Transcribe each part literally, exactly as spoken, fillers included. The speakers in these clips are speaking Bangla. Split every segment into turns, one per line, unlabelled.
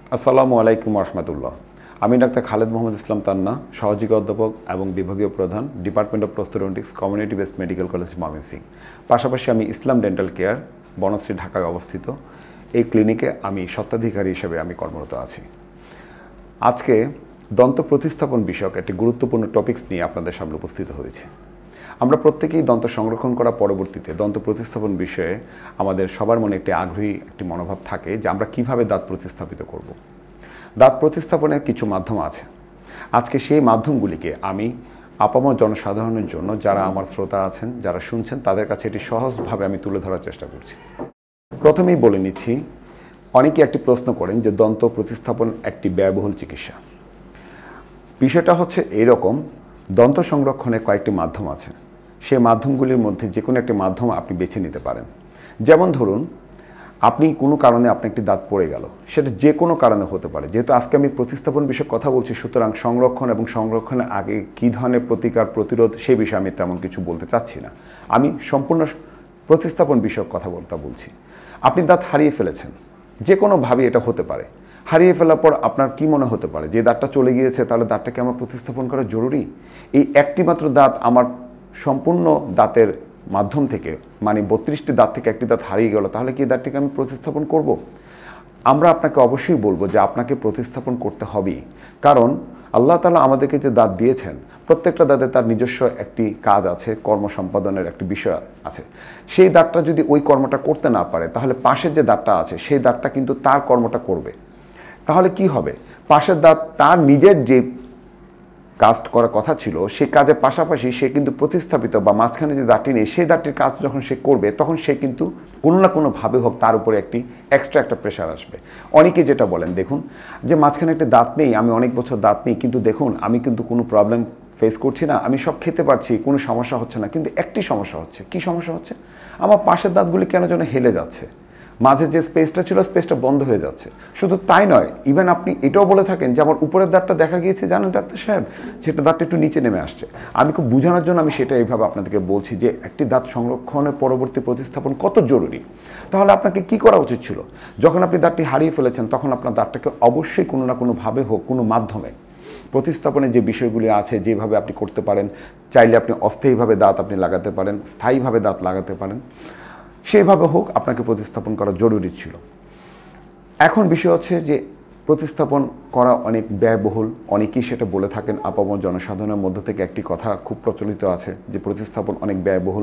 আসসালামু আলাইকুম রহমতুল্লাহ। আমি ডাক্তার খালেদ মোহাম্মদ ইসলাম তান্না, সহযোগী অধ্যাপক এবং বিভাগীয় প্রধান, department of prosthodontics, community based medical college Mymensingh. পাশাপাশি আমি ইসলাম ডেন্টাল কেয়ার, বনশ্রী, ঢাকায় অবস্থিত। এই ক্লিনিকে আমি স্বত্বাধিকারী হিসেবে আমি কর্মরত আছি। আজকে দন্ত প্রতিস্থাপন বিষয়ক একটি গুরুত্বপূর্ণ টপিকস নিয়ে আপনাদের সামনে উপস্থিত হয়েছে। আমরা প্রত্যেকেই দন্ত সংরক্ষণ করা পরবর্তীতে দন্ত প্রতিস্থাপন বিষয়ে আমাদের সবার মনে একটি আগ্রহী একটি মনোভাব থাকে যে আমরা কিভাবে দাঁত প্রতিস্থাপিত করব। দাঁত প্রতিস্থাপনের কিছু মাধ্যম আছে। আজকে সেই মাধ্যমগুলিকে আমি আপামর জনসাধারণের জন্য, যারা আমার শ্রোতা আছেন, যারা শুনছেন, তাদের কাছে এটি সহজভাবে আমি তুলে ধরার চেষ্টা করছি। প্রথমেই বলে নিচ্ছি, অনেকে একটি প্রশ্ন করেন যে দন্ত প্রতিস্থাপন একটি ব্যয়বহুল চিকিৎসা। বিষয়টা হচ্ছে এইরকম, দন্ত সংরক্ষণের কয়েকটি মাধ্যম আছে। সেই মাধ্যমগুলির মধ্যে যে কোনো একটি মাধ্যম আপনি বেছে নিতে পারেন। যেমন ধরুন, আপনি কোনো কারণে আপনি একটি দাঁত পড়ে গেল, সেটা যে কোনো কারণে হতে পারে। যেহেতু আজকে আমি প্রতিস্থাপন বিষয়ে কথা বলছি, সুতরাং সংরক্ষণ এবং সংরক্ষণের আগে কী ধরনের প্রতিকার, প্রতিরোধ, সেই বিষয়ে আমি তেমন কিছু বলতে চাচ্ছি না। আমি সম্পূর্ণ প্রতিস্থাপন বিষয়ক কথা বলতে বলছি। আপনি দাঁত হারিয়ে ফেলেছেন, যে কোনোভাবেই এটা হতে পারে। হারিয়ে ফেলার পর আপনার কি মনে হতে পারে যে দাঁতটা চলে গিয়েছে, তাহলে দাঁতটাকে আমার প্রতিস্থাপন করা জরুরি? এই একটি মাত্র দাঁত আমার সম্পূর্ণ দাঁতের মাধ্যম থেকে, মানে বত্রিশটি দাঁত থেকে একটি দাঁত হারিয়ে গেল, তাহলে কি দাঁতটিকে আমি প্রতিস্থাপন করব? আমরা আপনাকে অবশ্যই বলবো যে আপনাকে প্রতিস্থাপন করতে হবেই। কারণ আল্লাহ তাআলা আমাদেরকে যে দাঁত দিয়েছেন, প্রত্যেকটা দাঁতে তার নিজস্ব একটি কাজ আছে, কর্ম সম্পাদনের একটি বিষয় আছে। সেই দাঁতটা যদি ওই কর্মটা করতে না পারে, তাহলে পাশের যে দাঁতটা আছে সেই দাঁতটা কিন্তু তার কর্মটা করবে। তাহলে কি হবে? পাশের দাঁত তার নিজের যে কাজ করার কথা ছিল, সেই কাজের পাশাপাশি সে কিন্তু প্রতিস্থাপিত বা মাঝখানে যে দাঁতটি নেই, সেই দাঁতটির কাজ যখন সে করবে, তখন সে কিন্তু কোনো না কোনোভাবে হোক তার উপরে একটি এক্সট্রা একটা প্রেশার আসবে। অনেকে যেটা বলেন, দেখুন যে মাঝখানে একটা দাঁত নেই, আমি অনেক বছর দাঁত নেই, কিন্তু দেখুন আমি কিন্তু কোনো প্রবলেম ফেস করছি না, আমি সব খেতে পারছি, কোনো সমস্যা হচ্ছে না, কিন্তু একটি সমস্যা হচ্ছে। কি সমস্যা হচ্ছে? আমার পাশের দাঁতগুলি কেন যেন হেলে যাচ্ছে, মাঝে যে স্পেসটা ছিল স্পেসটা বন্ধ হয়ে যাচ্ছে। শুধু তাই নয়, ইভেন আপনি এটাও বলে থাকেন যে আমার উপরের দাঁতটা দেখা গিয়েছে, জানেন ডাক্তার সাহেব, সেটা দাঁতটা একটু নিচে নেমে আসছে। আমি খুব বোঝানোর জন্য আমি সেটা এইভাবে আপনাদেরকে বলছি যে একটি দাঁত সংরক্ষণের পরবর্তী প্রতিস্থাপন কত জরুরি। তাহলে আপনাকে কি করা উচিত ছিল? যখন আপনি দাঁতটি হারিয়ে ফেলেছেন, তখন আপনার দাঁতটাকে অবশ্যই কোনো না কোনোভাবে হোক, কোনো মাধ্যমে প্রতিস্থাপনের যে বিষয়গুলি আছে, যেভাবে আপনি করতে পারেন, চাইলে আপনি অস্থায়ীভাবে দাঁত আপনি লাগাতে পারেন, স্থায়ীভাবে দাঁত লাগাতে পারেন, সেইভাবে হোক আপনাকে প্রতিস্থাপন করা জরুরি ছিল। এখন বিষয় হচ্ছে যে প্রতিস্থাপন করা অনেক ব্যয়বহুল। অনেকেই সেটা বলে থাকেন। আপামর জনসাধারণের মধ্য থেকে একটি কথা খুব প্রচলিত আছে যে প্রতিস্থাপন অনেক ব্যয়বহুল।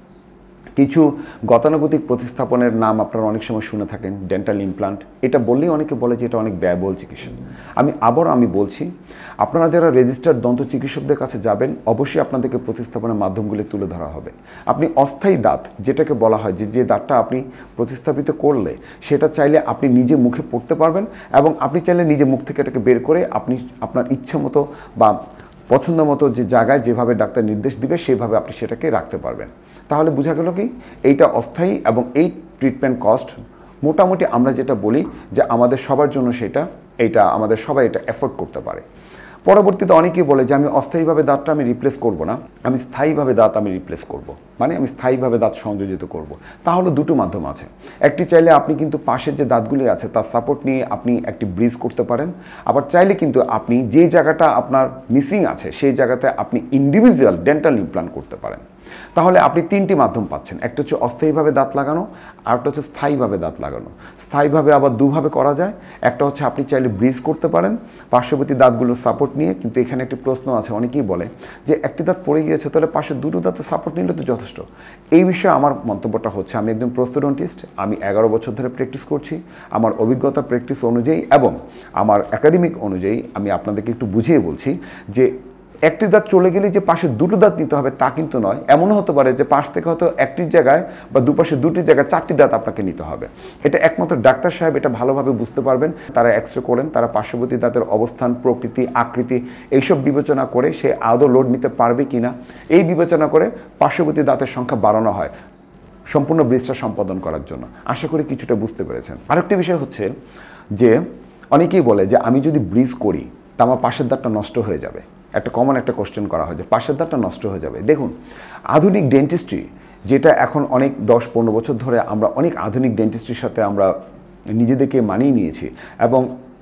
কিছু গতানুগতিক প্রতিস্থাপনের নাম আপনারা অনেক সময় শুনে থাকেন, ডেন্টাল ইমপ্লান্ট। এটা বললেই অনেকে বলে যে এটা অনেক ব্যয়বহুল চিকিৎসা। আমি আবারও আমি বলছি, আপনারা যারা রেজিস্টার্ড দন্ত চিকিৎসকদের কাছে যাবেন, অবশ্যই আপনাদেরকে প্রতিস্থাপনের মাধ্যমগুলি তুলে ধরা হবে। আপনি অস্থায়ী দাঁত, যেটাকে বলা হয় যে যে দাঁতটা আপনি প্রতিস্থাপিত করলে সেটা চাইলে আপনি নিজে মুখে পড়তে পারবেন, এবং আপনি চাইলে নিজে মুখ থেকে এটাকে বের করে আপনি আপনার ইচ্ছে মতো বা পছন্দ মতো যে জায়গায় যেভাবে ডাক্তার নির্দেশ দিবে সেইভাবে আপনি সেটাকে রাখতে পারবেন। তাহলে বোঝা গেল কি, এইটা অস্থায়ী, এবং এই ট্রিটমেন্ট কস্ট মোটামুটি আমরা যেটা বলি যে আমাদের সবার জন্য সেটা এইটা আমাদের সবাই এটা অ্যাফোর্ড করতে পারে। পরবর্তীতে অনেকেই বলে যে আমি অস্থায়ীভাবে দাঁতটা আমি রিপ্লেস করব না, আমি স্থায়ীভাবে দাঁত আমি রিপ্লেস করব, মানে আমি স্থায়ীভাবে দাঁত সংযোজিত করব। তাহলে দুটো মাধ্যম আছে। একটি চাইলে আপনি কিন্তু পাশের যে দাঁতগুলি আছে তার সাপোর্ট নিয়ে আপনি একটি ব্রিজ করতে পারেন। আবার চাইলে কিন্তু আপনি যে জায়গাটা আপনার মিসিং আছে সেই জায়গাতে আপনি ইন্ডিভিজুয়াল ডেন্টাল ইমপ্লান্ট করতে পারেন। তাহলে আপনি তিনটি মাধ্যম পাচ্ছেন। একটা হচ্ছে অস্থায়ীভাবে দাঁত লাগানো, আরেকটা হচ্ছে স্থায়ীভাবে দাঁত লাগানো। স্থায়ীভাবে আবার দুভাবে করা যায়। একটা হচ্ছে আপনি চাইলে ব্রিজ করতে পারেন পার্শ্ববর্তী দাঁতগুলোর সাপোর্ট নিয়ে। কিন্তু এখানে একটি প্রশ্ন আছে, অনেকেই বলে যে একটি দাঁত পড়ে গিয়েছে, তাহলে পাশের দুটো দাঁতের সাপোর্ট নিলে তো যথেষ্ট। এই বিষয়ে আমার মন্তব্যটা হচ্ছে, আমি একজন প্রস্থোডন্টিস্ট, আমি এগারো বছর ধরে প্র্যাকটিস করছি। আমার অভিজ্ঞতা প্র্যাকটিস অনুযায়ী এবং আমার একাডেমিক অনুযায়ী আমি আপনাদেরকে একটু বুঝিয়ে বলছি যে একটি দাঁত চলে গেলে যে পাশে দুটো দাঁত নিতে হবে তা কিন্তু নয়। এমনও হতে পারে যে পাশ থেকে হয়তো একটির জায়গায় বা দুপাশে দুটি জায়গায় চারটি দাঁত আপনাকে নিতে হবে। এটা একমাত্র ডাক্তার সাহেব এটা ভালোভাবে বুঝতে পারবেন। তারা এক্স রে করেন, তারা পার্শ্ববর্তী দাঁতের অবস্থান, প্রকৃতি, আকৃতি এইসব বিবেচনা করে সে আদৌ লোড নিতে পারবে কি না, এই বিবেচনা করে পার্শ্ববর্তী দাঁতের সংখ্যা বাড়ানো হয় সম্পূর্ণ ব্রিজটা সম্পাদন করার জন্য। আশা করি কিছুটা বুঝতে পেরেছেন। আরেকটি বিষয় হচ্ছে যে অনেকেই বলে যে আমি যদি ব্রিজ করি তা আমার পাশের দাঁতটা নষ্ট হয়ে যাবে। একটা কমন একটা কোশ্চেন করা হয় যে পাশের দাঁতটা নষ্ট হয়ে যাবে। দেখুন, আধুনিক ডেন্টিস্ট্রি যেটা এখন অনেক দশ পনেরো বছর ধরে আমরা অনেক আধুনিক ডেন্টিস্ট্রির সাথে আমরা নিজেদেরকে মানিয়ে নিয়েছি, এবং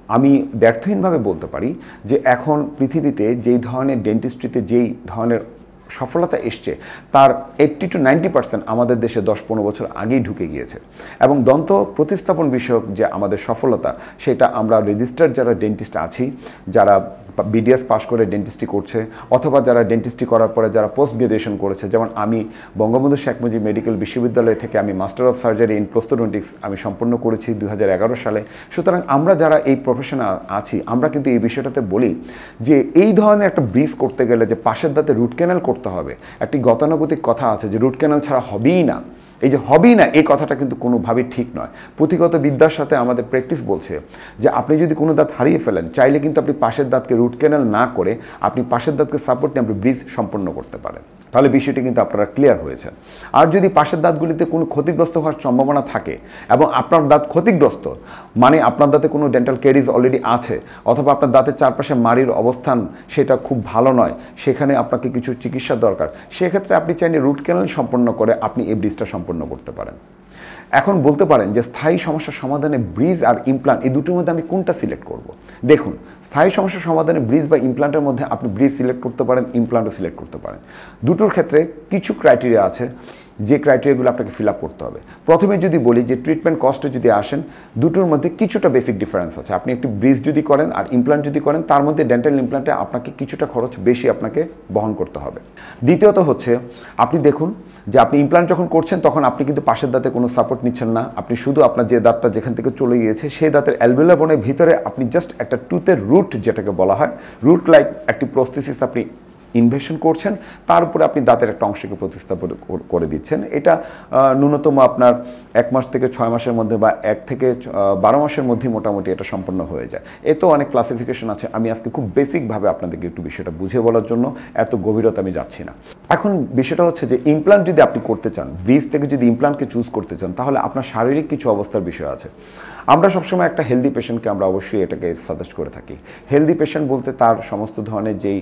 আমি ব্যর্থহীনভাবে বলতে পারি যে এখন পৃথিবীতে যেই ধরনের ডেন্টিস্ট্রিতে যেই ধরনের সফলতা এসছে তার এইট্টি টু নাইনটি পার্সেন্ট আমাদের দেশে দশ পনেরো বছর আগেই ঢুকে গিয়েছে। এবং দন্ত প্রতিস্থাপন বিষয়ক যে আমাদের সফলতা, সেটা আমরা রেজিস্টার্ড যারা ডেন্টিস্ট আছি, যারা বিডিএস পাস করে ডেন্টিস্ট্রি করছে, অথবা যারা ডেন্টিস্ট্রি করার পরে যারা পোস্ট গ্রাজুয়েশন করেছে, যেমন আমি বঙ্গবন্ধু শেখ মুজিব মেডিকেল বিশ্ববিদ্যালয় থেকে আমি master of surgery in prosthodontics আমি সম্পন্ন করেছি দুই হাজার এগারো সালে। সুতরাং আমরা যারা এই প্রফেশনে আছি, আমরা কিন্তু এই বিষয়টাতে বলি যে এই ধরনের একটা ব্রিজ করতে গেলে যে পাশের দাঁতে রুট ক্যানাল করতে হবে, একটি গতানুগতিক কথা আছে যে রুট ক্যানাল ছাড়া হবেই না। এই যে হবেই না, এই কথাটা কিন্তু কোনোভাবেই ঠিক নয়। পুঁথিগত বিদ্যার সাথে আমাদের প্র্যাকটিস বলছে যে আপনি যদি কোনো দাঁত হারিয়ে ফেলেন, চাইলে কিন্তু আপনি পাশের দাঁতকে রুট ক্যানাল না করে আপনি পাশের দাঁতকে সাপোর্ট নিয়ে আপনি ব্রিজ সম্পন্ন করতে পারেন। তাহলে বিষয়টি কিন্তু আপনারা ক্লিয়ার হয়েছে। আর যদি পাশের দাঁতগুলিতে কোনো ক্ষতিগ্রস্ত হওয়ার সম্ভাবনা থাকে এবং আপনার দাঁত ক্ষতিগ্রস্ত, মানে আপনার দাঁতে কোনো ডেন্টাল ক্যারিজ অলরেডি আছে, অথবা আপনার দাঁতের চারপাশে মাড়ির অবস্থান সেটা খুব ভালো নয়, সেখানে আপনাকে কিছু চিকিৎসা দরকার, সেক্ষেত্রে আপনি চাইলে রুট ক্যানাল সম্পন্ন করে আপনি এই ব্রিজটা সম্পন্ন করতে পারেন। এখন বলতে পারেন যে স্থায়ী সমস্যার সমাধানে ব্রিজ আর ইমপ্লান্ট, এই দুটোর মধ্যে আমি কোনটা সিলেক্ট করব? দেখুন, স্থায়ী সমস্যার সমাধানে ব্রিজ বা ইমপ্লান্টের মধ্যে আপনি ব্রিজ সিলেক্ট করতে পারেন, ইমপ্লান্টও সিলেক্ট করতে পারেন। দুটোর ক্ষেত্রে কিছু ক্রাইটেরিয়া আছে, যে ক্রাইটেরিয়াগুলো আপনাকে ফিল আপ করতে হবে। প্রথমে যদি বলি যে ট্রিটমেন্ট কস্টে যদি আসেন, দুটোর মধ্যে কিছুটা বেসিক ডিফারেন্স আছে। আপনি একটি ব্রিজ যদি করেন আর ইমপ্লান্ট যদি করেন, তার মধ্যে ডেন্টাল ইমপ্লান্টে আপনাকে কিছুটা খরচ বেশি আপনাকে বহন করতে হবে। দ্বিতীয়ত হচ্ছে, আপনি দেখুন যে আপনি ইমপ্লান্ট যখন করছেন তখন আপনি কিন্তু পাশের দাঁতে কোনো সাপোর্ট নিচ্ছেন না, আপনি শুধু আপনার যে দাঁতটা যেখান থেকে চলে গিয়েছে সেই দাঁতের অ্যালভিওলার বোনের ভিতরে আপনি জাস্ট একটা টুথের রুট, যেটাকে বলা হয় রুট লাইক একটি প্রস্থেসিস আপনি ইনভেশন করছেন, তার উপরে আপনি দাঁতের একটা অংশকে প্রতিস্থাপন করে দিচ্ছেন। এটা ন্যূনতম আপনার এক মাস থেকে ছয় মাসের মধ্যে বা এক থেকে বারো মাসের মধ্যেই মোটামুটি এটা সম্পন্ন হয়ে যায়। এতেও অনেক ক্লাসিফিকেশন আছে, আমি আজকে খুব বেসিকভাবে আপনাদেরকে একটু বিষয়টা বুঝিয়ে বলার জন্য এত গভীরতা আমি যাচ্ছি না। এখন বিষয়টা হচ্ছে যে ইমপ্লান্ট যদি আপনি করতে চান, ব্রিজ থেকে যদি ইমপ্লান্টকে চুজ করতে চান, তাহলে আপনার শারীরিক কিছু অবস্থার বিষয় আছে। আমরা সবসময় একটা হেলদি পেশেন্টকে আমরা অবশ্যই এটাকে সাজেস্ট করে থাকি। হেলদি পেশেন্ট বলতে তার সমস্ত ধরনের যেই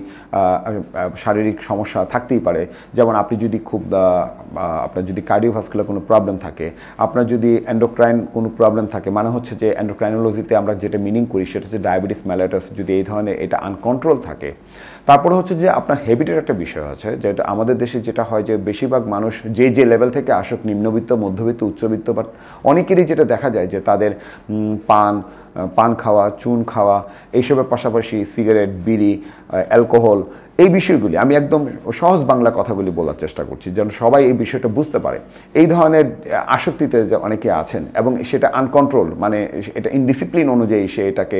শারীরিক সমস্যা থাকতেই পারে, যেমন আপনি যদি খুব আপনার যদি কার্ডিওভাস্কুলার কোনো প্রবলেম থাকে, আপনার যদি এন্ডোক্রাইন কোনো প্রবলেম থাকে, মানে হচ্ছে যে এন্ডোক্রাইনোলজিতে আমরা যেটা মিনিং করি সেটা হচ্ছে ডায়াবেটিস মেলাইটাস, যদি এই ধরনের এটা আনকন্ট্রোল থাকে। তারপরে হচ্ছে যে আপনার হ্যাবিটের একটা বিষয় আছে, যেটা আমাদের দেশে যেটা হয় যে বেশিরভাগ মানুষ যে যে লেভেল থেকে আসুক, নিম্নবিত্ত, মধ্যবিত্ত, উচ্চবিত্ত, বাট অনেকেরই যেটা দেখা যায় যে তাদের পান পান খাওয়া, চুন খাওয়া, এইসবের পাশাপাশি সিগারেট, বিড়ি, অ্যালকোহল, এই বিষয়গুলি আমি একদম সহজ বাংলা কথাগুলি বলার চেষ্টা করছি যেন সবাই এই বিষয়টা বুঝতে পারে। এই ধরনের আসক্তিতে যে অনেকে আছেন এবং সেটা আনকন্ট্রোল, মানে এটা ইনডিসিপ্লিন অনুযায়ী সে এটাকে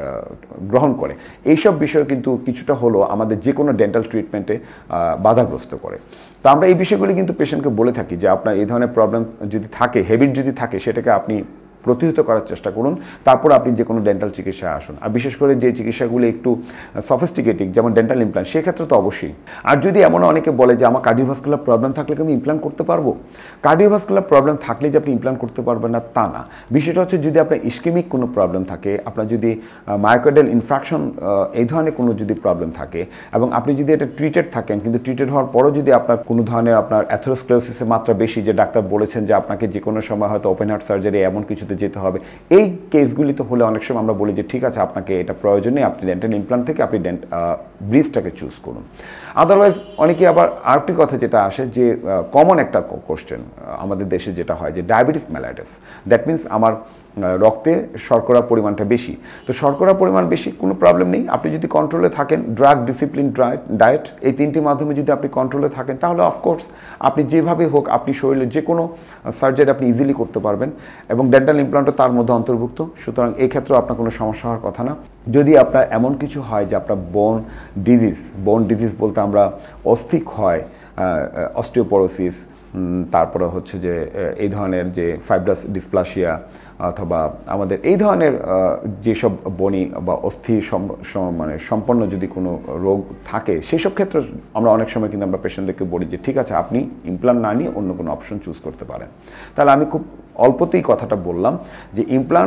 গ্রহণ করে, এইসব বিষয় কিন্তু কিছুটা হলেও আমাদের যে কোনো ডেন্টাল ট্রিটমেন্টে বাধাগ্রস্ত করে। তো আমরা এই বিষয়গুলি কিন্তু পেশেন্টকে বলে থাকি যে আপনার এই ধরনের প্রবলেম যদি থাকে, হ্যাবিট যদি থাকে, সেটাকে আপনি প্রতিহত করার চেষ্টা করুন, তারপর আপনি যে কোনো ডেন্টাল চিকিৎসায় আসুন। আর বিশেষ করে যে চিকিৎসাগুলি একটু সফিস্টিকেটিং, যেমন ডেন্টাল ইমপ্লান্ট, সেক্ষেত্রে তো অবশ্যই। আর যদি এমন অনেকে বলে যে আমার কার্ডিওভাস্কুলার প্রবলেম থাকলে আমি ইমপ্লান্ট করতে পারবো, কার্ডিওভাস্কুলার প্রবলেম থাকলে যে আপনি ইমপ্লান্ট করতে পারবেন না তা না। বিষয়টা হচ্ছে যদি আপনার ইস্কেমিক কোনো প্রবলেম থাকে, আপনার যদি মায়োকার্ডিয়াল ইনফ্রাকশন এই ধরনের কোনো যদি প্রবলেম থাকে এবং আপনি যদি এটা ট্রিটেড থাকেন, কিন্তু ট্রিটেড হওয়ার পরও যদি আপনার কোনো ধরনের আপনার অ্যাথেরোস্ক্লেরোসিসের মাত্রা বেশি, যে ডাক্তার বলেছেন যে আপনাকে যে কোনো সময় হয়তো ওপেন হার্ট সার্জারি এমন কিছুতে যেতে হবে, এই কেসগুলিতে হলে অনেক সময় আমরা বলি যে ঠিক আছে, আপনাকে এটা প্রয়োজনে আপনি ডেন্টাল ইমপ্লান্ট থেকে আপনি ডেন্ট ব্রিজটাকে চুজ করুন। আদারওয়াইজ অনেকে আবার আরেকটি কথা যেটা আসে যে কমন একটা কোশ্চেন আমাদের দেশে যেটা হয় যে ডায়াবেটিস মেলাইটাস, দ্যাট মিনস আমার রক্তে শর্করার পরিমাণটা বেশি। তো শর্করার পরিমাণ বেশি, কোনো প্রবলেম নেই, আপনি যদি কন্ট্রোলে থাকেন, ড্রাগ, ডিসিপ্লিন, ডায়েট, এই তিনটির মাধ্যমে যদি আপনি কন্ট্রোলে থাকেন, তাহলে অফকোর্স আপনি যেভাবে হোক আপনি শরীরের যে কোনো সার্জারি আপনি ইজিলি করতে পারবেন এবং ডেন্টাল ইমপ্লান্টও তার মধ্যে অন্তর্ভুক্ত। সুতরাং এই ক্ষেত্রেও আপনার কোনো সমস্যা হওয়ার কথা না। যদি আপনার এমন কিছু হয় যে আপনার বোন ডিজিজ, বোন ডিজিজ বলতে আমরা অস্থিক্ষয়, অস্টিওপোরোসিস, তারপরে হচ্ছে যে এই ধরনের যে ফাইব্রাস ডিসপ্লাসিয়া অথবা আমাদের এই ধরনের যেসব বনি বা অস্থি মানে সম্পন্ন যদি কোনো রোগ থাকে, সেসব ক্ষেত্রে আমরা অনেক সময় কিন্তু আমরা পেশেন্টদেরকে বলি যে ঠিক আছে, আপনি ইমপ্লান্ট না নিয়ে অন্য কোনো অপশন চুজ করতে পারেন। তাহলে আমি খুব অল্পতেই কথাটা বললাম যে ইমপ্লান্ট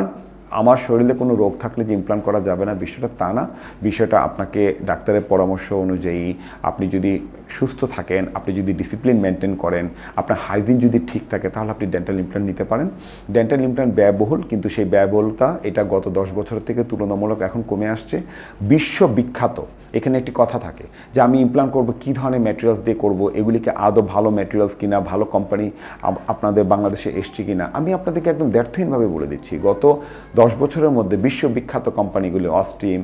আমার শরীরে কোনো রোগ থাকলে যে ইমপ্লান্ট করা যাবে না বিষয়টা তা না। বিষয়টা আপনাকে ডাক্তারের পরামর্শ অনুযায়ী আপনি যদি সুস্থ থাকেন, আপনি যদি ডিসিপ্লিন মেনটেন করেন, আপনার হাইজিন যদি ঠিক থাকে, তাহলে আপনি ডেন্টাল ইমপ্লান্ট নিতে পারেন। ডেন্টাল ইমপ্লান্ট ব্যয়বহুল, কিন্তু সেই ব্যয়বহুলতা এটা গত দশ বছর থেকে তুলনামূলক এখন কমে আসছে। বিশ্ববিখ্যাত এখানে একটি কথা থাকে যে আমি ইমপ্লান্ট করব, কী ধরনের ম্যাটেরিয়ালস দিয়ে করব, এগুলিকে আদৌ ভালো ম্যাটেরিয়ালস কিনা, ভালো কোম্পানি আপনাদের বাংলাদেশে এসছে কিনা। আমি আপনাদেরকে একদম দ্ব্যর্থহীনভাবে বলে দিচ্ছি, গত দশ বছরের মধ্যে বিশ্ববিখ্যাত কোম্পানিগুলি অস্টিম,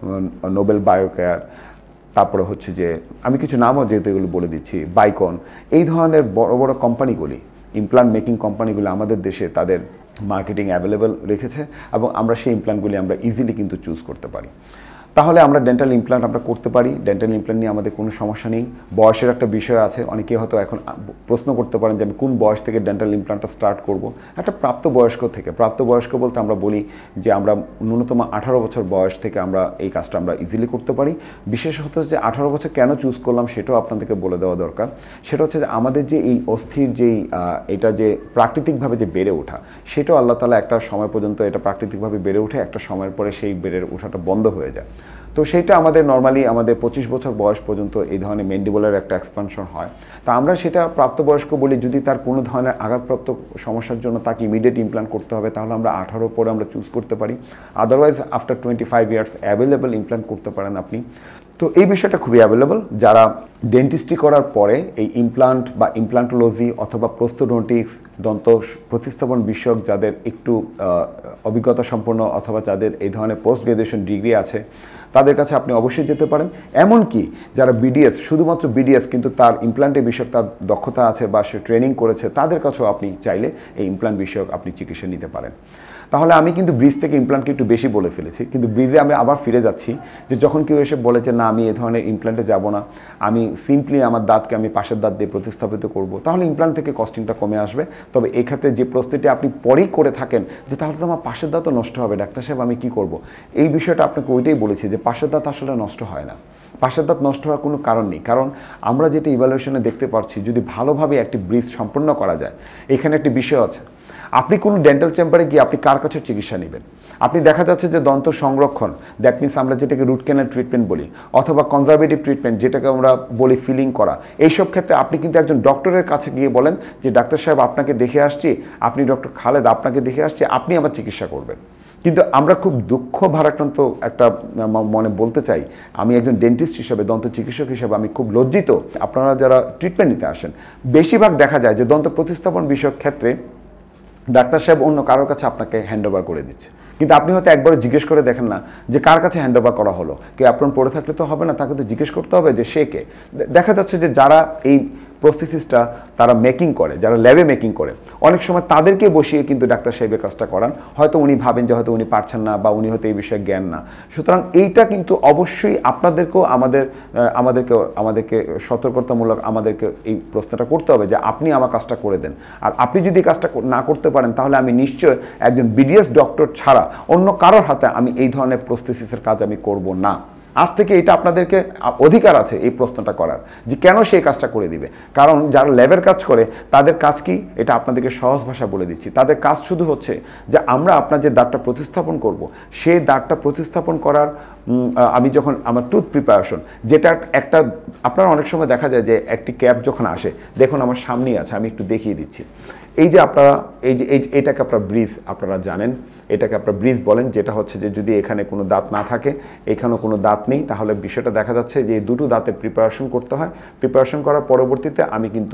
নোবেল বায়োকেয়ার, তারপরে হচ্ছে যে আমি কিছু নামও যেহেতু এগুলো বলে দিচ্ছি, বাইকন, এই ধরনের বড় বড় কোম্পানিগুলি, ইমপ্লান্ট মেকিং কোম্পানিগুলি আমাদের দেশে তাদের মার্কেটিং অ্যাভেলেবেল রেখেছে এবং আমরা সেই ইমপ্লান্টগুলি আমরা ইজিলি কিন্তু চুজ করতে পারি। তাহলে আমরা ডেন্টাল ইমপ্লান্ট আমরা করতে পারি। ডেন্টাল ইমপ্লান্ট নিয়ে আমাদের কোনো সমস্যা নেই। বয়সের একটা বিষয় আছে, অনেকেই হয়তো এখন প্রশ্ন করতে পারেন যে আমি কোন বয়স থেকে ডেন্টাল ইমপ্লান্টটা স্টার্ট করব। একটা প্রাপ্তবয়স্ক থেকে, প্রাপ্তবয়স্ক বলতে আমরা বলি যে আমরা ন্যূনতম আঠারো বছর বয়স থেকে আমরা এই কাজটা আমরা ইজিলি করতে পারি। বিশেষত যে আঠারো বছর কেন চুজ করলাম সেটাও আপনাদেরকে বলে দেওয়া দরকার। সেটা হচ্ছে যে আমাদের যে এই অস্থির যেই এটা যে প্রাকৃতিকভাবে যে বেড়ে ওঠা, সেটাও আল্লাহ তাআলা একটা সময় পর্যন্ত এটা প্রাকৃতিকভাবে বেড়ে ওঠে, একটা সময়ের পরে সেই বেড়ে ওঠাটা বন্ধ হয়ে যায়। তো সেইটা আমাদের নর্মালি আমাদের পঁচিশ বছর বয়স পর্যন্ত এই ধরনের ম্যান্ডিবুলার একটা এক্সপানশন হয়। তা আমরা সেটা প্রাপ্তবয়স্ক বলি। যদি তার কোনো ধরনের আঘাতপ্রাপ্ত সমস্যার জন্য তাকে ইমিডিয়েট ইমপ্লান্ট করতে হবে, তাহলে আমরা আঠারো পরে আমরা চুজ করতে পারি। Otherwise after twenty five years available implant করতে পারেন আপনি। তো এই বিষয়টা খুবই অ্যাভেলেবল। যারা ডেন্টিস্ট্রি করার পরে এই ইমপ্লান্ট বা ইমপ্লান্টোলজি অথবা প্রস্থোডন্টিক্স, দন্ত প্রতিস্থাপন বিষয়ক যাদের একটু অভিজ্ঞতা সম্পন্ন অথবা যাদের এই ধরনের পোস্ট গ্রাজুয়েশন ডিগ্রি আছে, তাদের কাছে আপনি অবশ্যই যেতে পারেন। এমনকি যারা বিডিএস, শুধুমাত্র বিডিএস কিন্তু তার ইমপ্লান্টের বিষয়ক তার দক্ষতা আছে বা সে ট্রেনিং করেছে, তাদের কাছেও আপনি চাইলে এই ইমপ্লান্ট বিষয়ক আপনি চিকিৎসা নিতে পারেন। তাহলে আমি কিন্তু ব্রিজ থেকে ইমপ্লান্টকে একটু বেশি বলে ফেলেছি, কিন্তু ব্রিজে আমি আবার ফিরে যাচ্ছি যে যখন কেউ এসে বলে যে না আমি এ ধরনের ইমপ্লান্টে যাব না, আমি সিম্পলি আমার দাঁতকে আমি পাশের দাঁত দিয়ে প্রতিস্থাপিত করব, তাহলে ইমপ্লান্ট থেকে কস্টিংটা কমে আসবে। তবে এক্ষেত্রে যে প্রস্তুতি আপনি পরেই করে থাকেন যে তাহলে তো আমার পাশের দাঁতও নষ্ট হবে, ডাক্তার সাহেব আমি কী করব, এই বিষয়টা আপনাকে ওইটাই বলেছি যে পাশের দাঁত আসলে নষ্ট হয় না। পাশের দাঁত নষ্ট হওয়ার কোনো কারণ নেই, কারণ আমরা যেটা ইভ্যালুয়েশনে দেখতে পাচ্ছি যদি ভালোভাবে একটি ব্রিজ সম্পন্ন করা যায়। এখানে একটি বিষয় আছে, আপনি কোনো ডেন্টাল চেম্বারে গিয়ে আপনি কার কাছে চিকিৎসা নেবেন। আপনি দেখা যাচ্ছে যে দন্ত সংরক্ষণ, দ্যাট মিনস আমরা যেটাকে রুট ক্যানাল ট্রিটমেন্ট বলি, অথবা কনজারভেটিভ ট্রিটমেন্ট যেটাকে আমরা বলি ফিলিং করা, এইসব ক্ষেত্রে আপনি কিন্তু একজন ডক্টরের কাছে গিয়ে বলেন যে ডাক্তার সাহেব আপনাকে দেখে আসছি, আপনি ডক্টর খালেদ আপনাকে দেখে আসছি, আপনি আমার চিকিৎসা করবেন। কিন্তু আমরা খুব দুঃখ ভারাক্রান্ত একটা মনে বলতে চাই, আমি একজন ডেন্টিস্ট হিসেবে, দন্ত চিকিৎসক হিসেবে আমি খুব লজ্জিত। আপনারা যারা ট্রিটমেন্ট নিতে আসেন, বেশিরভাগ দেখা যায় যে দন্ত প্রতিস্থাপন বিষয়ক ক্ষেত্রে ডাক্তার সাহেব অন্য কারোর কাছে আপনাকে হ্যান্ড ওভার করে দিচ্ছে, কিন্তু আপনি হয়তো একবারও জিজ্ঞেস করে দেখেন না যে কার কাছে হ্যান্ড ওভার করা হলো। কে আপনার পড়ে থাকলে তো হবে না, তাকে তো জিজ্ঞেস করতে হবে যে সে কে। দেখা যাচ্ছে যে যারা এই প্রসেসিসটা তারা মেকিং করে, যারা ল্যাবে মেকিং করে, অনেক সময় তাদেরকে বসিয়ে কিন্তু ডাক্তার সাহেবের কাজটা করান। হয়তো উনি ভাবেন যে হয়তো উনি পারছেন না বা উনি হয়তো এই বিষয়ে জ্ঞান না। সুতরাং এইটা কিন্তু অবশ্যই আপনাদেরকেও আমাদের আমাদেরকে আমাদেরকে সতর্কতামূলক আমাদেরকে এই প্রশ্নটা করতে হবে যে আপনি আমার কাজটা করে দেন। আর আপনি যদি কাজটা না করতে পারেন তাহলে আমি নিশ্চয় একজন বিডিএস ডক্টর ছাড়া অন্য কারোর হাতে আমি এই ধরনের প্রসেসিসের কাজ আমি করব না। আজ থেকে এটা আপনাদেরকে অধিকার আছে এই প্রশ্নটা করার যে কেন সেই কাজটা করে দিবে। কারণ যারা ল্যাবের কাজ করে তাদের কাজ কি, এটা আপনাদেরকে সহজ ভাষা বলে দিচ্ছি। তাদের কাজ শুধু হচ্ছে যে আমরা আপনার যে দাঁতটা প্রতিস্থাপন করব, সেই দাঁতটা প্রতিস্থাপন করার আমি যখন আমার টুথ প্রিপারেশন, যেটা একটা আপনারা অনেক সময় দেখা যায় যে একটি ক্যাপ যখন আসে, দেখুন আমার সামনেই আছে, আমি একটু দেখিয়ে দিচ্ছি। এই যে আপনারা এই যে এই এটাকে আপনারা ব্রিজ আপনারা জানেন, এটাকে আপনারা ব্রিজ বলেন, যেটা হচ্ছে যে যদি এখানে কোনো দাঁত না থাকে, এখানেও কোনো দাঁত নেই, তাহলে বিষয়টা দেখা যাচ্ছে যে এই দুটো দাঁতের প্রিপারেশন করতে হয়। প্রিপারেশন করার পরবর্তীতে আমি কিন্তু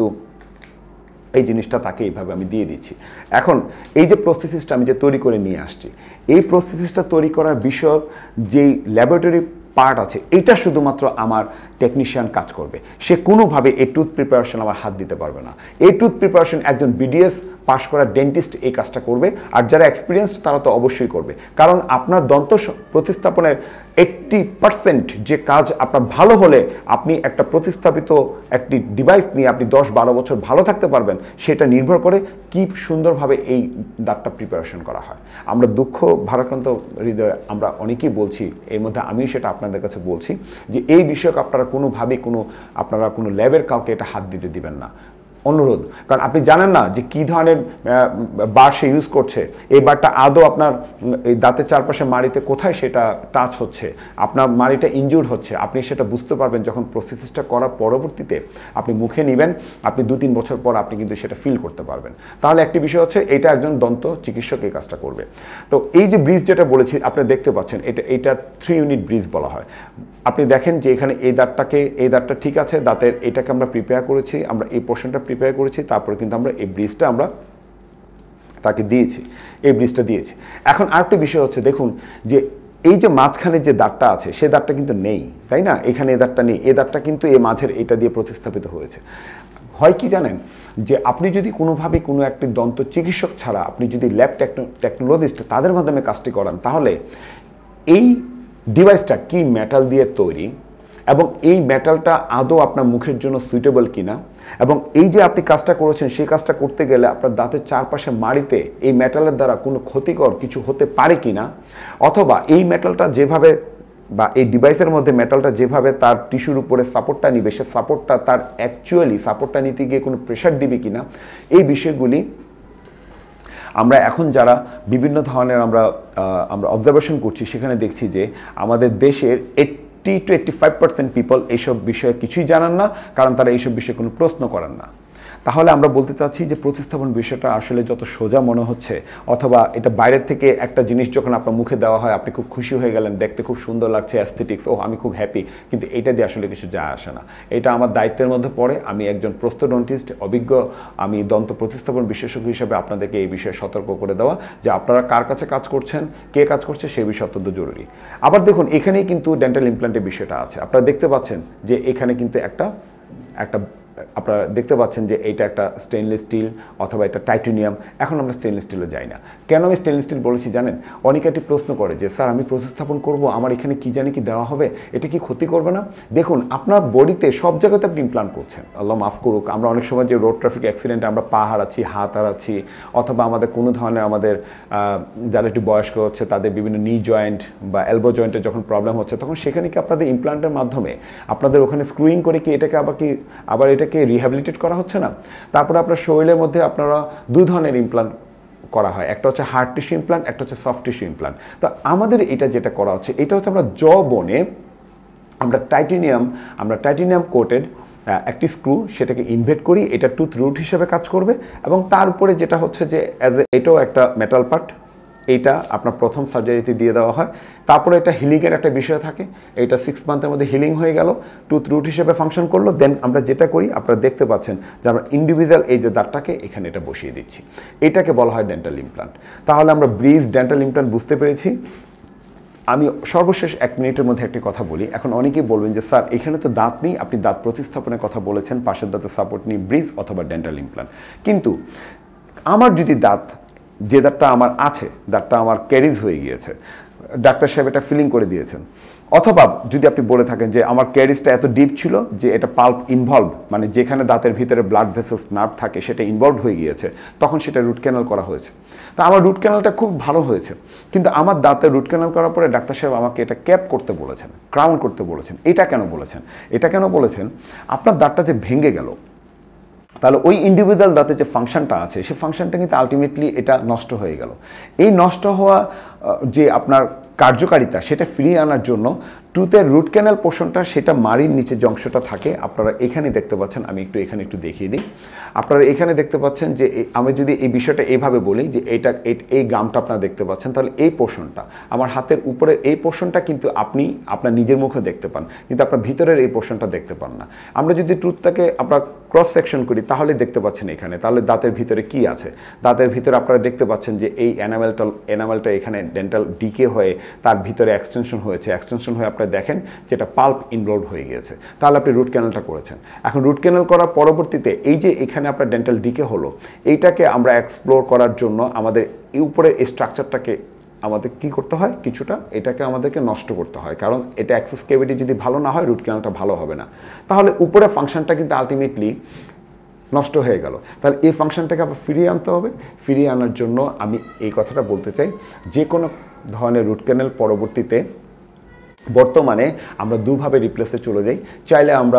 এই জিনিসটা তাকে এইভাবে আমি দিয়ে দিচ্ছি। এখন এই যে প্রসেসিসটা আমি যে তৈরি করে নিয়ে আসছি, এই প্রসেসিসটা তৈরি করার বিষয় যেই ল্যাবরেটরি পার্ট আছে, এইটা শুধুমাত্র আমার টেকনিশিয়ান কাজ করবে। সে কোনোভাবে এই টুথ প্রিপারেশন আমার হাত দিতে পারবে না। এই টুথ প্রিপারেশন একজন বিডিএস পাস করা ডেন্টিস্ট এই কাজটা করবে, আর যারা এক্সপিরিয়েন্সড তারা তো অবশ্যই করবে। কারণ আপনার দন্ত প্রতিস্থাপনের এইট্টি পার্সেন্ট যে কাজ আপনার ভালো হলে আপনি একটা প্রতিস্থাপিত একটি ডিভাইস নিয়ে আপনি দশ বারো বছর ভালো থাকতে পারবেন, সেটা নির্ভর করে কি সুন্দরভাবে এই দাঁতটা প্রিপারেশন করা হয়। আমরা দুঃখ ভারাক্রান্ত হৃদয়ে আমরা অনেকেই বলছি, এর মধ্যে আমিও সেটা আপনাদের কাছে বলছি যে এই বিষয়ক আপনারা কোনোভাবেই কোনো আপনারা কোনো ল্যাবের কাউকে এটা হাত দিতে দিবেন না। অনুরোধ, কারণ আপনি জানেন না যে কী ধরনের বার সে ইউজ করছে, এই বারটা আদৌ আপনার এই দাঁতের চারপাশে মাড়িতে কোথায় সেটা টাচ হচ্ছে, আপনার মাড়িটা ইনজুর্ড হচ্ছে, আপনি সেটা বুঝতে পারবেন যখন প্রসেসটা করার পরবর্তীতে আপনি মুখে নেবেন, আপনি দু তিন বছর পর আপনি কিন্তু সেটা ফিল করতে পারবেন। তাহলে একটি বিষয় হচ্ছে এটা একজন দন্ত চিকিৎসক এই কাজটা করবে। তো এই যে ব্রিজ যেটা বলেছি আপনি দেখতে পাচ্ছেন, এটা এটা থ্রি ইউনিট ব্রিজ বলা হয়। আপনি দেখেন যে এখানে এই দাঁতটাকে এই দাঁতটা ঠিক আছে, দাঁতের এটাকে আমরা প্রিপেয়ার করেছি, আমরা এই পোর্শনটা প্রিপেয়ার করেছি, তারপরে কিন্তু আমরা এই ব্রিজটা আমরা তাকে দিয়েছি, এই ব্রিজটা দিয়েছি। এখন আরেকটা বিষয় হচ্ছে দেখুন যে এই যে মাঝখানে যে দাঁতটা আছে সে দাঁতটা কিন্তু নেই, তাই না? এখানে এই দাঁতটা নেই, এই দাঁতটা কিন্তু এই মাঝের এটা দিয়ে প্রতিস্থাপিত হয়েছে। হয় কি জানেন, যে আপনি যদি কোনোভাবে কোনো একটি দন্ত চিকিৎসক ছাড়া আপনি যদি ল্যাব টেকনোলজিস্ট তাদের মাধ্যমে কাজটি করান, তাহলে এই ডিভাইসটা কি মেটাল দিয়ে তৈরি এবং এই মেটালটা আদৌ আপনার মুখের জন্য সুইটেবল কিনা, এবং এই যে আপনি কাজটা করেছেন সেই কাজটা করতে গেলে আপনার দাঁতের চারপাশে মাড়িতে এই মেটালের দ্বারা কোনো ক্ষতিকর কিছু হতে পারে কিনা, অথবা এই মেটালটা যেভাবে বা এই ডিভাইসের মধ্যে মেটালটা যেভাবে তার টিস্যুর উপরে সাপোর্টটা নিবে সে সাপোর্টটা তার অ্যাকচুয়ালি সাপোর্টটা নিতে গিয়ে কোনো প্রেশার দিবে কিনা, এই বিষয়গুলি আমরা এখন যারা বিভিন্ন ধরনের আমরা আমরা অবজারভেশন করছি সেখানে দেখছি যে আমাদের দেশের eighty two eighty five percent people এইসব বিষয়ে কিছুই জানান না, কারণ তারা এইসব বিষয়ে কোনো প্রশ্ন করেন না। তাহলে আমরা বলতে চাচ্ছি যে প্রতিস্থাপন বিষয়টা আসলে যত সোজা মনে হচ্ছে, অথবা এটা বাইরের থেকে একটা জিনিস যখন আপনার মুখে দেওয়া হয় আপনি খুব খুশি হয়ে গেলেন, দেখতে খুব সুন্দর লাগছে, অ্যাস্থেটিক্স, ও আমি খুব হ্যাপি, কিন্তু এটা দিয়ে আসলে কিছু যায় আসে না। এটা আমার দায়িত্বের মধ্যে পড়ে। আমি একজন প্রস্থোডন্টিস্ট, অভিজ্ঞ, আমি দন্ত প্রতিস্থাপন বিশেষজ্ঞ হিসেবে আপনাদেরকে এই বিষয়ে সতর্ক করে দেওয়া যে আপনারা কার কাছে কাজ করছেন, কে কাজ করছে সেই বিষয়ে অত্যন্ত জরুরি। আবার দেখুন এখানেই কিন্তু ডেন্টাল ইমপ্ল্যান্টের বিষয়টা আছে। আপনারা দেখতে পাচ্ছেন যে এখানে কিন্তু একটা একটা আপনারা দেখতে পাচ্ছেন যে এইটা একটা স্টেনলেস স্টিল অথবা এটা টাইটানিয়াম। এখন আমরা স্টেনলেস স্টিলে যাই না। কেন আমি স্টেনলেস স্টিল বলেছি জানেন? অনেকে একটি প্রশ্ন করে যে স্যার আমি প্রতিস্থাপন করব, আমার এখানে কি জানি কি দেওয়া হবে, এটা কি ক্ষতি করবে না? দেখুন আপনার বডিতে সব জায়গাতে আপনি ইমপ্লান্ট করছেন, আল্লাহ মাফ করুক, আমরা অনেক সময় যে রোড ট্রাফিক অ্যাক্সিডেন্টে আমরা পা হারাচ্ছি, হাত হারাচ্ছি, অথবা আমাদের কোনো ধরনের আমাদের যারা একটু বয়স্ক হচ্ছে তাদের বিভিন্ন নি জয়েন্ট বা এলবো জয়েন্টে যখন প্রবলেম হচ্ছে, তখন সেখানে কি আপনাদের ইমপ্লান্টের মাধ্যমে আপনাদের ওখানে স্ক্রুইং করে কি এটাকে আবার কি আবার এটাকে রিহ্যাবিলিটেট করা হচ্ছে না? তারপরে আপনার শরীরের মধ্যে আপনারা দুই ধরনের ইমপ্লান্ট করা হয়, একটা হচ্ছে হার্ড টিস্যু ইমপ্লান্ট, একটা হচ্ছে সফট টিস্যু ইমপ্লান্ট। তো আমাদের এটা যেটা করা হচ্ছে এটা হচ্ছে আমরা জ বোনে আমরা টাইটানিয়াম আমরা টাইটানিয়াম কোটেড একটি স্ক্রু সেটাকে ইনভেট করি, এটা টুথ রুট হিসেবে কাজ করবে, এবং তার উপরে যেটা হচ্ছে যে অ্যাজ এ এটাও একটা মেটাল পার্ট, এইটা আপনার প্রথম সার্জারিতে দিয়ে দেওয়া হয়। তারপরে এটা হিলিংয়ের একটা বিষয় থাকে, এটা সিক্স মান্থের মধ্যে হিলিং হয়ে গেল, টুথ রুট হিসেবে ফাংশন করলো। দেন আমরা যেটা করি আপনারা দেখতে পাচ্ছেন যে আমরা ইন্ডিভিজুয়াল এই যে দাঁতটাকে এখানে এটা বসিয়ে দিচ্ছি, এটাকে বলা হয় ডেন্টাল ইমপ্লান্ট। তাহলে আমরা ব্রিজ ডেন্টাল ইমপ্লান্ট বুঝতে পেরেছি। আমি সর্বশেষ এক মিনিটের মধ্যে একটি কথা বলি। এখন অনেকেই বলবেন যে স্যার এখানে তো দাঁত নেই, আপনি দাঁত প্রতিস্থাপনের কথা বলেছেন, পাশের দাঁতের সাপোর্ট নিয়ে ব্রিজ অথবা ডেন্টাল ইমপ্লান্ট, কিন্তু আমার যদি দাঁত যে দাঁতটা আমার আছে দাঁতটা আমার ক্যারিজ হয়ে গিয়েছে, ডাক্তার সাহেব এটা ফিলিং করে দিয়েছেন, অথবা যদি আপনি বলে থাকেন যে আমার ক্যারিজটা এত ডিপ ছিল যে এটা পাল্প ইনভলভ, মানে যেখানে দাঁতের ভিতরে ব্লাড ভেসেলস নার্ভ থাকে সেটা ইনভলভ হয়ে গিয়েছে, তখন সেটা রুট ক্যানাল করা হয়েছে। তা আমার রুট ক্যানালটা খুব ভালো হয়েছে, কিন্তু আমার দাঁতের রুট ক্যানাল করার পরে ডাক্তার সাহেব আমাকে এটা ক্যাপ করতে বলেছেন, ক্রাউন করতে বলেছেন। এটা কেন বলেছেন? এটা কেন বলেছেন? আপনার দাঁতটা যে ভেঙে গেল, তাহলে ওই ইন্ডিভিজুয়াল দাঁতে যে ফাংশনটা আছে সেই ফাংশনটা কিন্তু আলটিমেটলি এটা নষ্ট হয়ে গেল। এই নষ্ট হওয়া যে আপনার কার্যকারিতা সেটা ফিরিয়ে আনার জন্য টুথের রুট ক্যানাল পোর্শনটা সেটা মাড়ির নিচে যে অংশটা থাকে আপনারা এখানে দেখতে পাচ্ছেন, আমি একটু এখানে একটু দেখিয়ে দিই। আপনারা এখানে দেখতে পাচ্ছেন যে আমি যদি এই বিষয়টা এইভাবে বলি যে এইটা এই গামটা আপনারা দেখতে পাচ্ছেন, তাহলে এই পোর্শনটা আমার হাতের উপরে এই পোর্শনটা কিন্তু আপনি আপনার নিজের মুখে দেখতে পান, কিন্তু আপনার ভিতরের এই পোর্শনটা দেখতে পান না। আমরা যদি টুথটাকে আমরা ক্রস সেকশন করি তাহলে দেখতে পাচ্ছেন এখানে, তাহলে দাঁতের ভিতরে কি আছে, দাঁতের ভিতরে আপনারা দেখতে পাচ্ছেন যে এই এনামেলটা এনামেলটা এখানে ডেন্টাল ডিকে হয়ে তার ভিতরে এক্সটেনশন হয়েছে, এক্সটেনশন হয়ে আপনারা দেখেন যেটা পাল্প ইনভলভ হয়ে গিয়েছে, তাহলে আপনি রুট ক্যানালটা করেছেন। এখন রুট ক্যানাল করার পরবর্তীতে এই যে এখানে আপনার ডেন্টাল ডিকে হলো, এইটাকে আমরা এক্সপ্লোর করার জন্য আমাদের এই উপরের এই স্ট্রাকচারটাকে আমাদের কি করতে হয়, কিছুটা এটাকে আমাদেরকে নষ্ট করতে হয়, কারণ এটা অ্যাক্সেস ক্যাভিটি যদি ভালো না হয় রুট ক্যানালটা ভালো হবে না। তাহলে উপরে ফাংশনটা কিন্তু আলটিমেটলি নষ্ট হয়ে গেল। তাহলে এই ফাংশনটাকে আবার ফিরিয়ে আনতে হবে। ফিরিয়ে আনার জন্য আমি এই কথাটা বলতে চাই, যে কোনো ধরনের রুট ক্যানাল পরবর্তীতে বর্তমানে আমরা দুভাবে রিপ্লেসে চলে যাই। চাইলে আমরা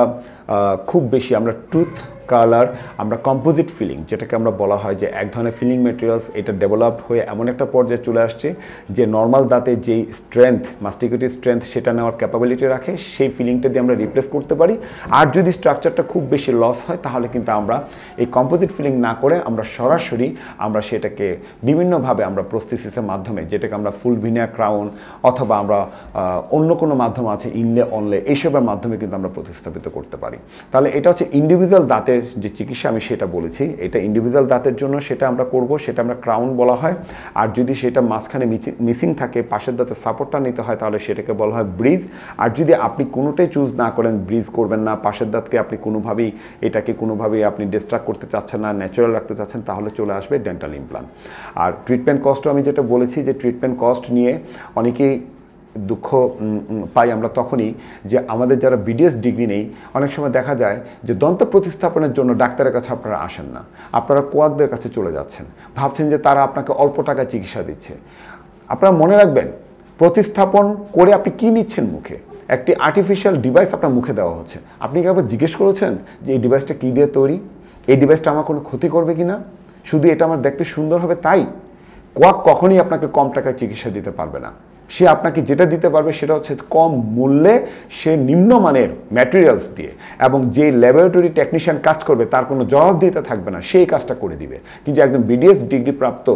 খুব বেশি আমরা টুথ কালার, আমরা কম্পোজিট ফিলিং যেটাকে আমরা বলা হয় যে এক ধরনের ফিলিং মেটেরিয়ালস, এটা ডেভেলপড হয়ে এমন একটা পর্যায়ে চলে আসছে যে নর্মাল দাঁতে যেই স্ট্রেংথ, মাস্টিকেটিভ স্ট্রেংথ সেটা নেওয়ার ক্যাপাবিলিটি রাখে, সেই ফিলিংটা দিয়ে আমরা রিপ্লেস করতে পারি। আর যদি স্ট্রাকচারটা খুব বেশি লস হয় তাহলে কিন্তু আমরা এই কম্পোজিট ফিলিং না করে আমরা সরাসরি আমরা সেটাকে বিভিন্নভাবে আমরা প্রস্থেসিসের মাধ্যমে, যেটাকে আমরা ফুল ভিনিয়ার ক্রাউন অথবা আমরা অন্য কোনো মাধ্যম আছে ইনলে অনলে, এইসবের মাধ্যমে কিন্তু আমরা প্রতিস্থাপিত করতে পারি। তাহলে এটা হচ্ছে ইন্ডিভিজুয়াল দাঁতের যে চিকিৎসা, আমি সেটা বলেছি, এটা ইন্ডিভিজুয়াল দাঁতের জন্য সেটা আমরা করব, সেটা আমরা ক্রাউন বলা হয়। আর যদি সেটা মাঝখানে মিসিং থাকে, পাশের দাঁতের সাপোর্টটা নিতে হয়, তাহলে সেটাকে বলা হয় ব্রিজ। আর যদি আপনি কোনোটাই চুজ না করেন, ব্রিজ করবেন না, পাশের দাঁতকে আপনি কোনোভাবেই এটাকে কোনোভাবেই আপনি ডিস্ট্রাক্ট করতে চাচ্ছেন না, ন্যাচারাল রাখতে চাচ্ছেন, তাহলে চলে আসবে ডেন্টাল ইমপ্লান্ট। আর ট্রিটমেন্ট কস্টও আমি যেটা বলেছি যে ট্রিটমেন্ট কস্ট নিয়ে অনেকেই দুঃখ পাই আমরা তখনই যে আমাদের যারা বিডিএস ডিগ্রি নেই, অনেক সময় দেখা যায় যে দন্ত প্রতিস্থাপনের জন্য ডাক্তারের কাছে আপনারা আসেন না, আপনারা কোয়াকদের কাছে চলে যাচ্ছেন, ভাবছেন যে তারা আপনাকে অল্প টাকায় চিকিৎসা দিচ্ছে। আপনারা মনে রাখবেন, প্রতিস্থাপন করে আপনি কি নিচ্ছেন মুখে? একটি আর্টিফিশিয়াল ডিভাইস আপনার মুখে দেওয়া হচ্ছে। আপনি কি একবার জিজ্ঞেস করেছেন যে এই ডিভাইসটা কী দিয়ে তৈরি, এই ডিভাইসটা আমার কোনো ক্ষতি করবে কি না, শুধু এটা আমার দেখতে সুন্দর হবে তাই? কোয়াক কখনই আপনাকে কম টাকায় চিকিৎসা দিতে পারবে না। সে আপনাকে যেটা দিতে পারবে সেটা হচ্ছে কম মূল্যে, সে নিম্নমানের ম্যাটেরিয়ালস দিয়ে, এবং যে ল্যাবরেটরি টেকনিশিয়ান কাজ করবে তার কোনো জবাবদিহিতা থাকবে না, সেই কাজটা করে দিবে। কিন্তু একজন বিডিএস ডিগ্রি প্রাপ্ত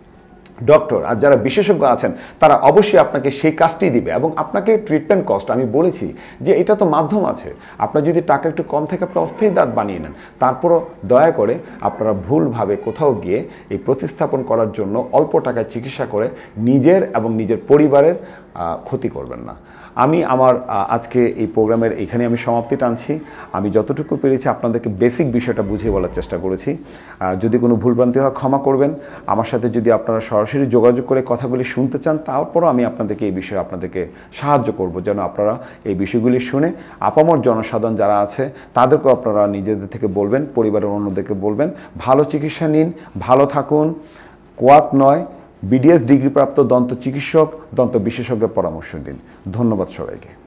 ডক্টর আর যারা বিশেষজ্ঞ আছেন তারা অবশ্যই আপনাকে সেই কাজটি দিবে। এবং আপনাকে ট্রিটমেন্ট কস্ট, আমি বলেছি যে এটা তো মাধ্যম আছে, আপনার যদি টাকা একটু কম থাকে আপনি অস্থায়ী দাঁত বানিয়ে নেন, তারপরও দয়া করে আপনারা ভুলভাবে কোথাও গিয়ে এই প্রতিস্থাপন করার জন্য অল্প টাকায় চিকিৎসা করে নিজের এবং নিজের পরিবারের ক্ষতি করবেন না। আমি আমার আজকে এই প্রোগ্রামের এখানে আমি সমাপ্তি টানছি। আমি যতটুকু পেরেছি আপনাদেরকে বেসিক বিষয়টা বুঝিয়ে বলার চেষ্টা করেছি। যদি কোনো ভুলভ্রান্তি হয় ক্ষমা করবেন। আমার সাথে যদি আপনারা সরাসরি যোগাযোগ করে কথাগুলি শুনতে চান, তারপরও আমি আপনাদেরকে এই বিষয়ে আপনাদেরকে সাহায্য করব, যেন আপনারা এই বিষয়গুলি শুনে আপামর জনসাধারণ যারা আছে তাদেরকেও আপনারা নিজেদের থেকে বলবেন, পরিবারের অন্যদেরকে বলবেন, ভালো চিকিৎসা নিন, ভালো থাকুন। কোয়াক নয়, বিডিএস ডিগ্রিপ্রাপ্ত দন্ত চিকিৎসক, দন্ত বিশেষজ্ঞের পরামর্শ দিন। ধন্যবাদ সবাইকে।